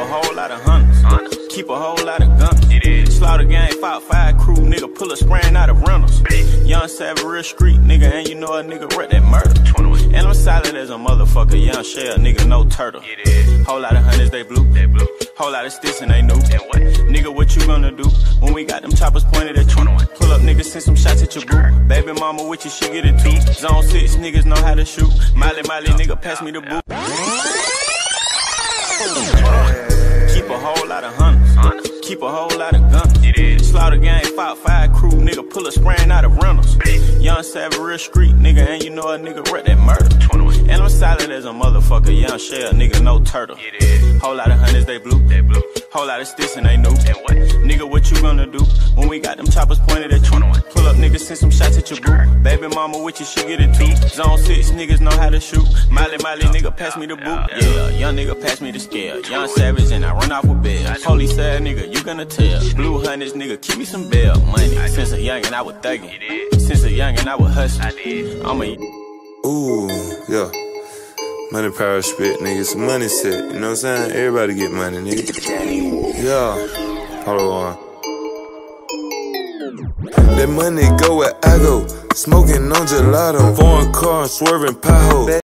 a whole lot of hunters. Keep a whole lot of guns. Slaughter gang, 5-5 crew, nigga, pull a spraying out of rentals. Young savage, real street, nigga, and you know a nigga wreck that murder. And I'm solid as a motherfucker, young shell, nigga, no turtle. Whole lot of hunters, they blue. Whole lot of sticks and they new. Nigga, what you gonna do when we got them choppers pointed at you? Pull up, nigga, send some shots at your boo. Baby mama with you, she get it too. Zone 6, niggas know how to shoot. Miley, nigga, pass me the boot. Keep a whole lot of hunters. Keep a whole lot of guns. Slaughter gang, 5-5 crew, nigga, pull a spraying out of rentals. Young savage, real street, nigga, and you know a nigga wreck that murder. And I'm solid as a motherfucker, young shell, nigga, no turtle. Whole lot of hunters, they blue. Whole lot of sticks and they new. Nigga, what you gonna do when we got them choppers pointed at you? Pull up, nigga, send some shots at your boo. Baby mama with you, she get it too. Zone 6, niggas know how to shoot. Miley, nigga, pass me the boot. Yeah, young nigga, pass me the scale. Young savage and I run off with bail. Holy sad nigga, you gonna tell. Blue hunters, nigga, keep me some bail money. Since a youngin' I was thuggin'. Since a youngin' I was hustlin'. I'm a... Ooh, yeah. Money, power, spit, nigga. It's a money set. You know what I'm saying? Everybody get money, nigga. Yeah. Hold on. That money go where I go. Smoking on gelato. Foreign car, swerving pothole.